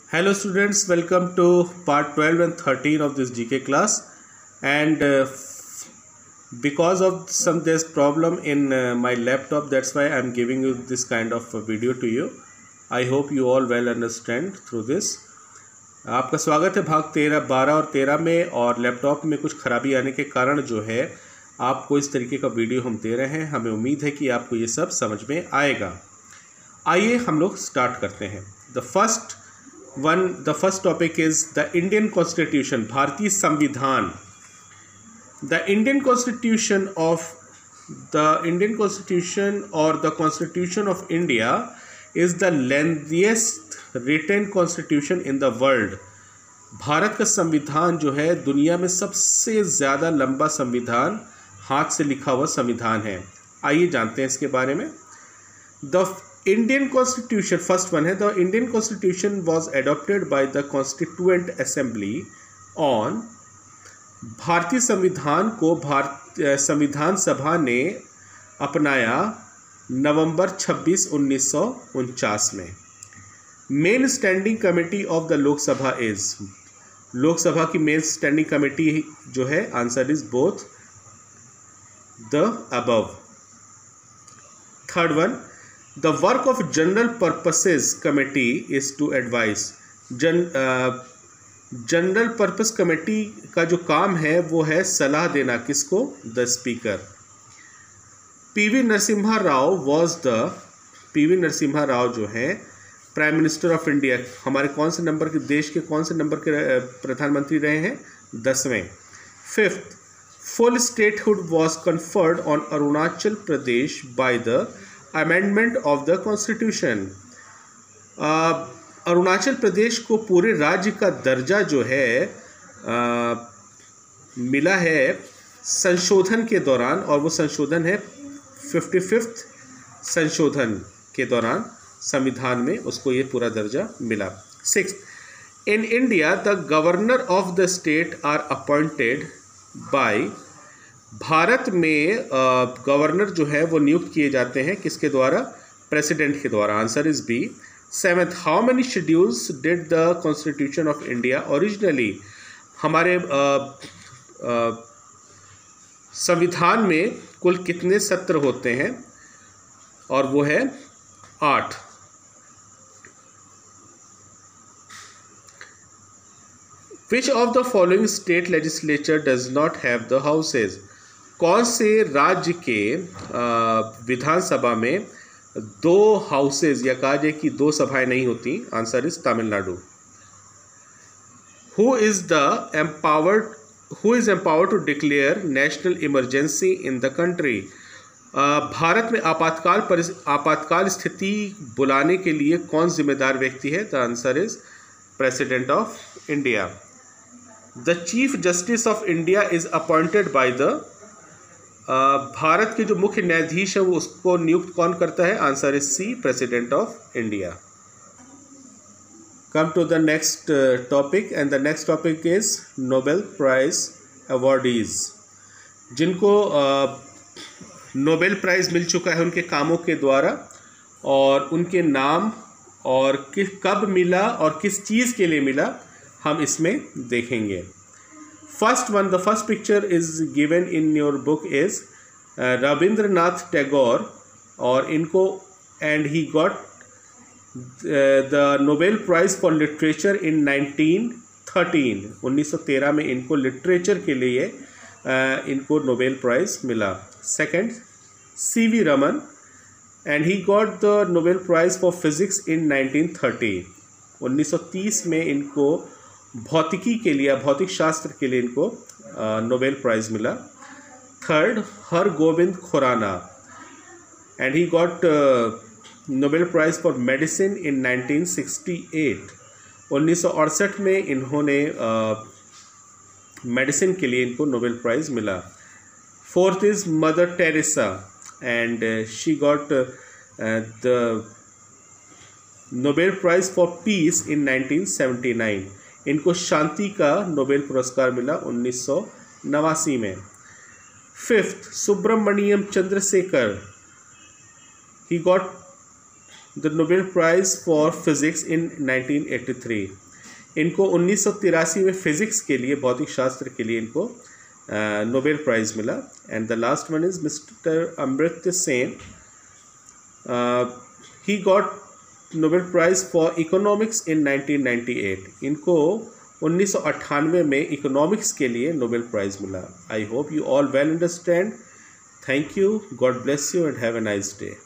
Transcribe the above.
Hello students, welcome to part 12 and 13 of this GK class. And because of there's problem in my laptop, that's why I'm giving you this kind of video to you. I hope you all well understand through this. आपका स्वागत है भाग 13, 12 और 13 में। और laptop में कुछ खराबी आने के कारण जो है आपको इस तरीके का वीडियो हम दे रहे हैं। हमें उम्मीद है कि आपको ये सब समझ में आएगा। आइए हम लोग स्टार्ट करते हैं। The first topic is the Indian Constitution, भारतीय संविधान। The Indian Constitution or the Constitution of India is the lengthiest written constitution in the world. Bharat का संविधान जो है दुनिया में सबसे ज़्यादा लंबा संविधान, हाथ से लिखा हुआ संविधान है। आइए जानते हैं इसके बारे में। The Indian Constitution, first one है, the Indian Constitution was adopted by the Constituent Assembly on, भारतीय संविधान को संविधान सभा ने अपनाया नवंबर 26, 1949 में। Main standing committee of the Lok Sabha is, Lok Sabha की मेन स्टैंडिंग कमेटी जो है, answer is both the above. Third one, The work of General Purposes Committee is to advise. General purpose committee का जो काम है वो है सलाह देना, किसको? The speaker. PV Narasimha Rao जो है प्राइम मिनिस्टर ऑफ इंडिया, हमारे कौन से नंबर के देश के कौन से नंबर के प्रधानमंत्री रहे हैं? 10वें। Fifth, full statehood was conferred on Arunachal Pradesh by the amendment of the constitution. Arunachal Pradesh को पूरे राज्य का दर्जा जो है मिला है संशोधन के दौरान, और वो संशोधन है 55th संशोधन के दौरान संविधान में उसको ये पूरा दर्जा मिला। Sixth, in India the governor of the state are appointed by, Bharat में गवर्नर जो है वो नियुक्त किए जाते हैं किसके द्वारा? प्रेसिडेंट के द्वारा। Answer is B. Seventh, how many schedules did the constitution of India originally, हमारे संविधान में कुल कितने सत्र होते हैं? और वो है 8। Which of the following state legislature does not have the houses? कौन से राज्य के विधानसभा में 2 हाउसेज या कहा जाए कि 2 सभाएं नहीं होती? Answer is Tamil Nadu. Who is empowered to declare national emergency in the country? Bharat में आपातकाल स्थिति बुलाने के लिए कौन जिम्मेदार व्यक्ति है? The answer is president of India. The chief justice of India is appointed by the, Bharat के जो मुख्य न्यायाधीश है वो उसको नियुक्त कौन करता है? Answer is C, president of India. Come to the next topic, and the next topic is Nobel prize awardees. जिनको नोबेल प्राइज मिल चुका है उनके कामों के द्वारा, और उनके नाम और कब मिला और किस चीज़ के लिए मिला, हम इसमें देखेंगे। First one, the first picture is given in your book is Rabindranath Tagore, और इनको and he got the Nobel Prize for Literature in 1913, 1913 में इनको लिटरेचर के लिए इनको नोबेल प्राइज मिला। Second, C.V. Raman, and he got the Nobel Prize for Physics in 1930, 1930 में इनको भौतिकी के लिए, भौतिक शास्त्र के लिए इनको नोबेल प्राइज मिला। Third, Hargobind Khorana, and he got Nobel prize for medicine in 1968, 1968 में इन्होंने मेडिसिन के लिए इनको नोबेल प्राइज मिला। Fourth is Mother Teresa, and she got the Nobel prize for peace in 1979, इनको शांति का नोबेल पुरस्कार मिला 1989 में। Fifth, Subrahmanyan Chandrasekhar, he got the Nobel prize for physics in 1983। इनको 1983 में फ़िज़िक्स के लिए, भौतिक शास्त्र के लिए इनको नोबेल प्राइज़ मिला। And the last one is mister Amartya Sen, he got Nobel prize for economics in 1998। इनको 1998 में इकोनॉमिक्स के लिए नोबेल प्राइज़ मिला। I hope you all well understand. Thank you, God bless you and have a nice day.